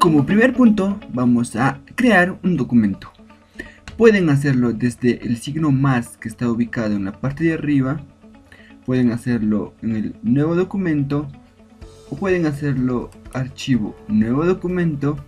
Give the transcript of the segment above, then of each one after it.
Como primer punto vamos a crear un documento. Pueden hacerlo desde el signo más que está ubicado en la parte de arriba. Pueden hacerlo en el nuevo documento. O pueden hacerlo archivo nuevo documento.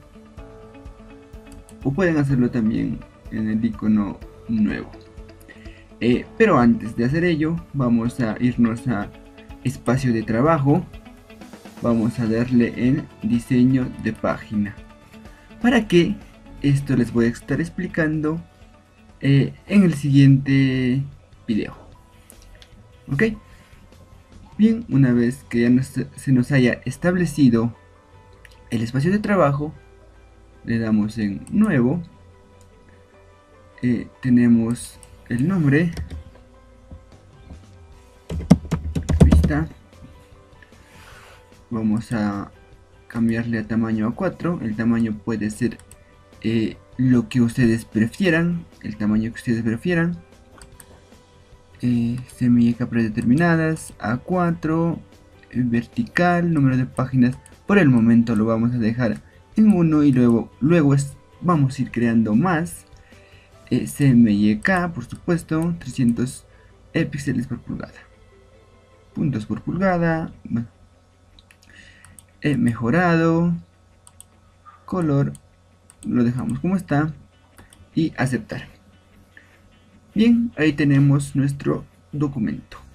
O pueden hacerlo también en el icono nuevo. Pero antes de hacer ello, vamos a irnos a espacio de trabajo. Vamos a darle en diseño de página. ¿Para qué? Esto les voy a estar explicando en el siguiente video. ¿Ok? Bien, una vez que ya se nos haya establecido el espacio de trabajo, le damos en nuevo. Tenemos el nombre, vista. Vamos a cambiarle a tamaño a 4. El tamaño puede ser lo que ustedes prefieran, el tamaño que ustedes prefieran. Semilla predeterminadas, A4, vertical, número de páginas. Por el momento lo vamos a dejar en 1 y luego vamos a ir creando más. CMYK, por supuesto, 300 píxeles por pulgada. Puntos por pulgada. Bueno. Mejorado. Color lo dejamos como está. Y aceptar. Bien, ahí tenemos nuestro documento.